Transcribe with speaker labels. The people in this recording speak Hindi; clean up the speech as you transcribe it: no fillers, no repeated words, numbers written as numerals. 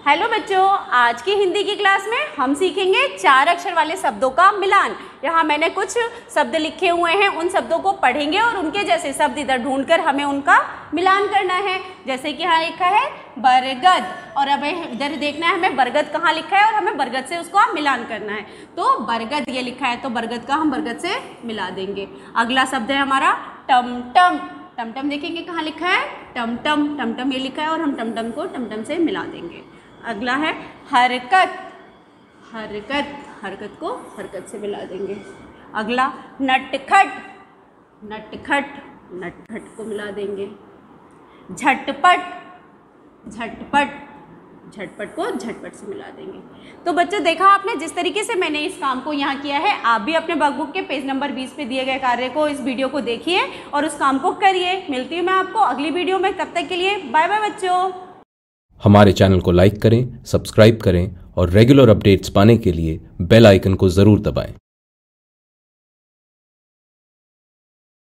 Speaker 1: हेलो बच्चों, आज की हिंदी की क्लास में हम सीखेंगे 4 अक्षर वाले शब्दों का मिलान। यहाँ मैंने कुछ शब्द लिखे हुए हैं, उन शब्दों को पढ़ेंगे और उनके जैसे शब्द इधर ढूंढकर हमें उनका मिलान करना है। जैसे कि यहाँ लिखा है बरगद, और अब इधर देखना है हमें बरगद कहाँ लिखा है और हमें बरगद से उसका मिलान करना है। तो बरगद ये लिखा है तो बरगद का हम बरगद से मिला देंगे। अगला शब्द है हमारा टमटम। टमटम देखेंगे कहाँ लिखा है, टमटम। टमटम ये लिखा है और हम टमटम को टमटम से मिला देंगे। अगला है हरकत। हरकत, हरकत को हरकत से मिला देंगे। अगला नटखट। नटखट, नटखट को मिला देंगे। झटपट। झटपट, झटपट को झटपट से मिला देंगे। तो बच्चों देखा आपने, जिस तरीके से मैंने इस काम को यहाँ किया है, आप भी अपने वर्कबुक के पेज नंबर 20 पे दिए गए कार्य को, इस वीडियो को देखिए और उस काम को करिए। मिलती हूँ मैं आपको अगली वीडियो में, तब तक के लिए बाय बाय बच्चों।
Speaker 2: हमारे चैनल को लाइक करें, सब्सक्राइब करें और रेगुलर अपडेट्स पाने के लिए बेल आइकन को ज़रूर दबाएं।